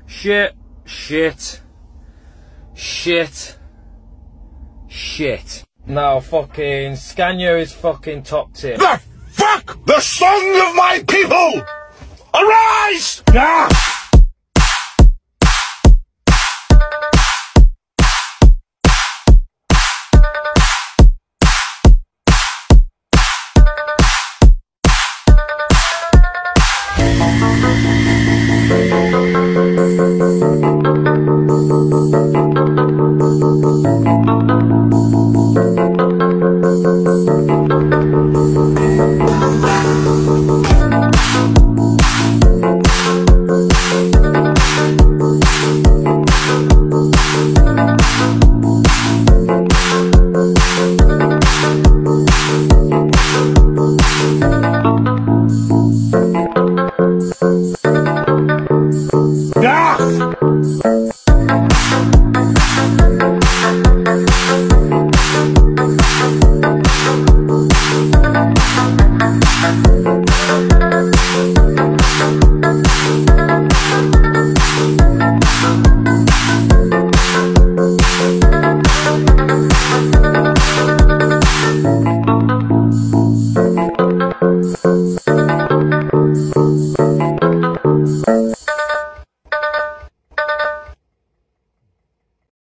Shit. Shit. Shit. Shit. Now fucking Scania is fucking top tip. The fuck! The song of my people! Arise! Ah!